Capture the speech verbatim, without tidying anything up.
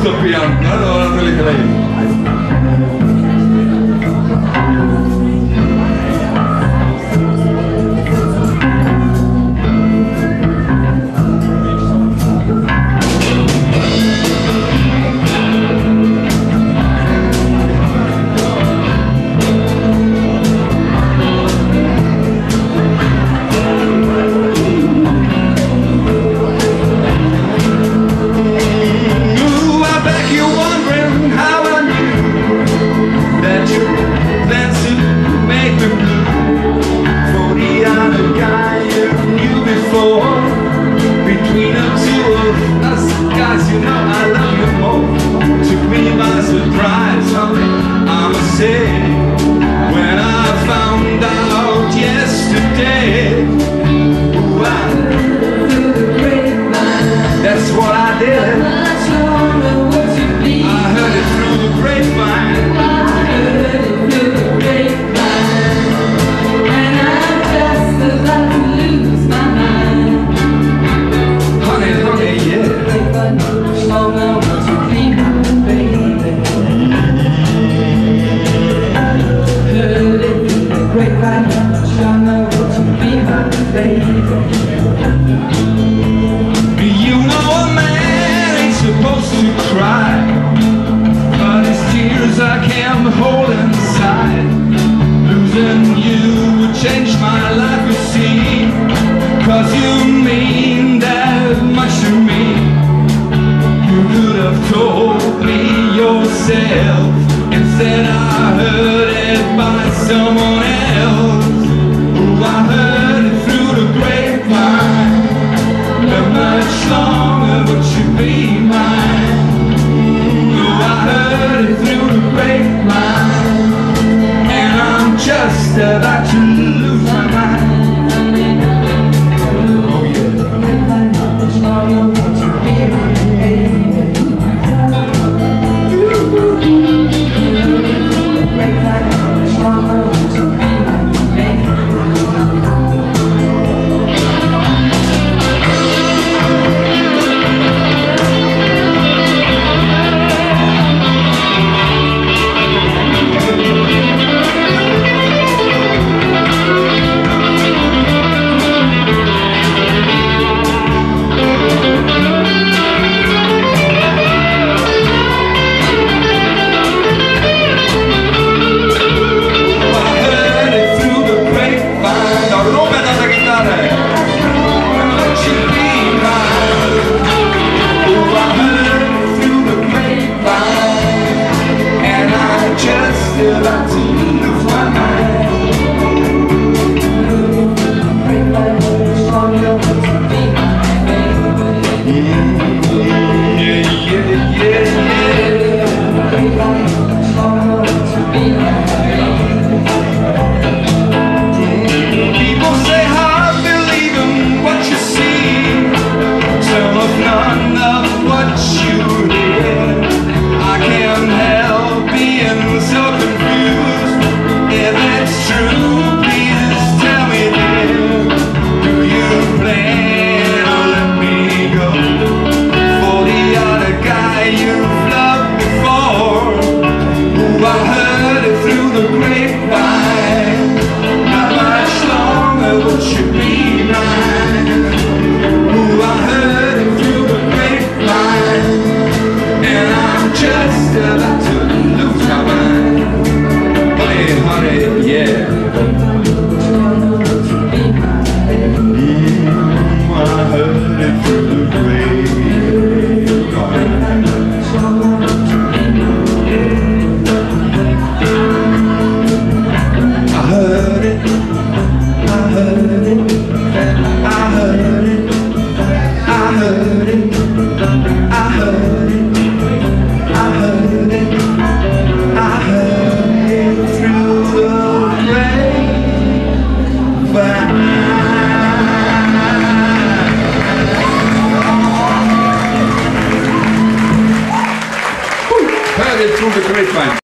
stoppiamo, allora non le credo. When I found out yesterday, ooh, I, that's what I did. I heard it through the grapevine. And I'm just about to lose my mind. Honey, honey, yeah. Oh no, won't you be my baby? Grapevine, sure know what you be my baby. You know a man ain't supposed to cry, but his tears I can't hold inside. Losing you would change my life, you see, 'cause you mean that much to me. You could have told me yourself, instead I heard it by someone else. Ooh, I heard it through the grapevine. How much longer would you be mine? Ooh, I heard it through the grapevine, and I'm just about to lose my mind. Oh yeah. How much longer won't you be my baby? Grapevine, how much longer won't you be my baby? About to lose my mind. Grapevine, how much longer won't you be my baby? Yeah, yeah, yeah, yeah. Grapevine, how much longer won't you be my baby? People say hard believe in what you see, some of none of what you hear. I can't help being so confused. If it's true, please tell me then. Do you plan to let me go for the other guy you've loved before? Ooh, I heard it through the grapevine. How much longer would you be mine? Ooh, I heard it through the grapevine, and I'm just about to lose my mind. Honey, honey, yeah. Mm, I heard it through the grapevine. I heard it, I heard it, I heard it, I heard it, I heard it, I heard it, I heard it through the grapevine. Heard it through the grapevine.